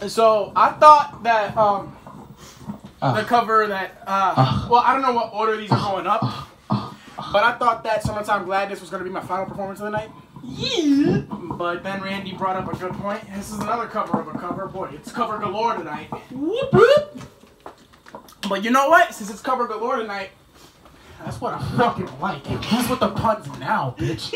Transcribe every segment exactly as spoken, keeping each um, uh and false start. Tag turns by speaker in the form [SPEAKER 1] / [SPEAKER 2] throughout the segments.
[SPEAKER 1] So I thought that um
[SPEAKER 2] uh,
[SPEAKER 1] the cover that uh, uh well I don't know what order these are going up, but I thought that Summertime Gladness was gonna be my final performance of the night. Yeah. But then Randy brought up a good point. This is another cover of a cover. Boy, it's cover galore tonight. Whoop whoop. But you know what? Since it's cover galore tonight, that's what I fucking like. That's what the puns now, bitch.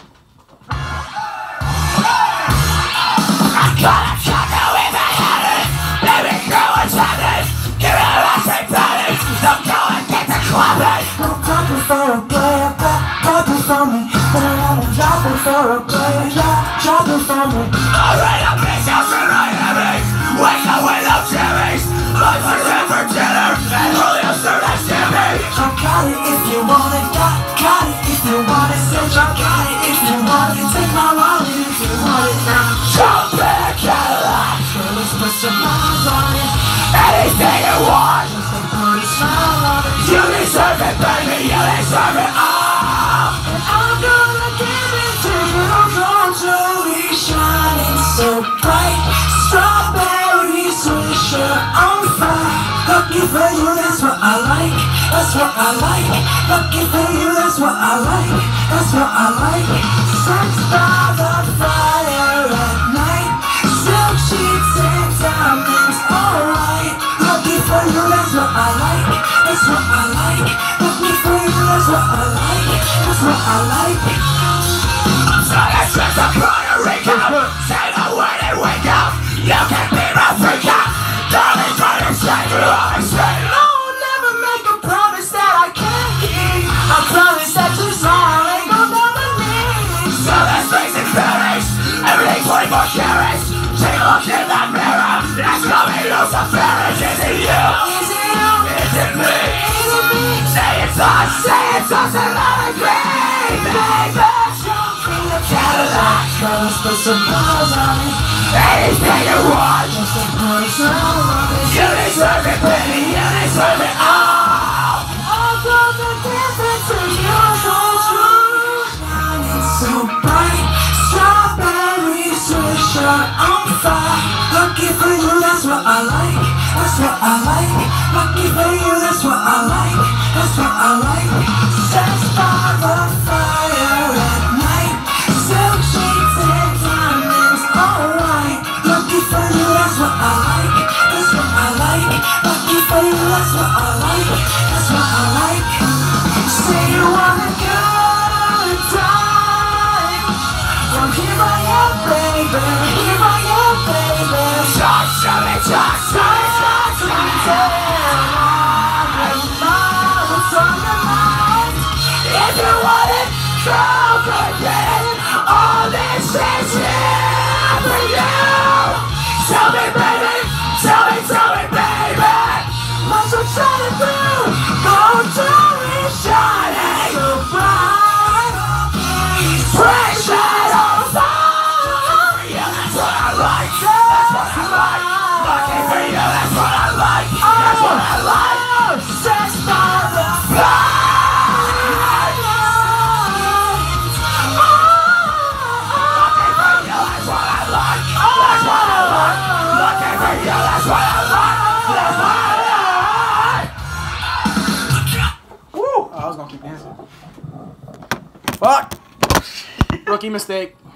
[SPEAKER 3] I'm gonna tell you if I had it. Baby girl, what's happening? Give me a messy penny. Don't go and get the clubbing.
[SPEAKER 4] I'm talking for a player, talking for me. But I'm dropping for a player, dropping for me.
[SPEAKER 3] Alright, I'm pissed out tonight, heavy. Wake up with no chimneys. Lunch is in for dinner, and Julio served that Jimmy.
[SPEAKER 4] I got it if you want it, got, got it if you want it. Said I got it if you want it. Take my wallet if you want it now.
[SPEAKER 3] Jump in a Cadillac.
[SPEAKER 4] Girl, let's put some miles on it.
[SPEAKER 3] Anything you want.
[SPEAKER 4] Just a pretty smile on it.
[SPEAKER 3] You deserve it, baby, you deserve it all.
[SPEAKER 4] And I'm gonna give it to you. Don't you be shining so bright. Strawberry swisher on fire. Lucky for you, that's what I like. That's what I like. Lucky for you, that's what I like. That's what I like. Sex by the fire at night. Silk sheets and diamonds, alright. Lucky for you, that's what I like. That's what I like. Lucky for you, that's what I like. That's what I like.
[SPEAKER 3] So let's dress up Puerto Rico. Say the word and wake up. You can be my freak out. Darling, try to shine through all the straight.
[SPEAKER 4] I'll never make a promise that I can't keep. I promise that your smile ain't gonna never leave.
[SPEAKER 3] So let's face it, Paris. Everything twenty-four carats. Take a look in that mirror. That's coming loose of Paris. Is it you?
[SPEAKER 4] Is it you?
[SPEAKER 3] Is it me?
[SPEAKER 4] Is it me?
[SPEAKER 3] Say it's us. Say it's us and let it be, baby. Cadillac.
[SPEAKER 4] Girl, let's put some miles on it.
[SPEAKER 3] Anything you want.
[SPEAKER 4] Just a pretty smile on it.
[SPEAKER 3] You deserve it, baby. You deserve it all.
[SPEAKER 4] I'm gonna give it to you, don't you? Shining so bright. Strawberry swisher on fire. Lucky for you, that's what I like. That's what I like. Lucky for you, that's what I like. That's what I like. Sex by the fire at night. Silk sheets and diamonds, alright. Lucky for you, that's what I like. That's what I like. Lucky for you, that's what I like. That's what I like. Say you want a good time. Well, here I am, baby. Here I am, baby.
[SPEAKER 3] Talk to me, talk to me, talk to me.
[SPEAKER 4] What's on your mind?
[SPEAKER 3] If you want it, go forget it. All this is here for you. Tell me, baby. Tell me, tell me, baby.
[SPEAKER 4] What's what shining through? Go to me shining so bright.
[SPEAKER 3] Fresh and on fire. Yeah, that's what I like. That's what I like. Lucky for you, that's what I like. That's what I like.
[SPEAKER 4] Sex by the
[SPEAKER 3] Fire. Lucky for you, that's what I like. That's what I like. Lucky for you, that's what I like. That's what I like.
[SPEAKER 1] Woo! Oh, I was gonna keep dancing. Fuck! Rookie mistake.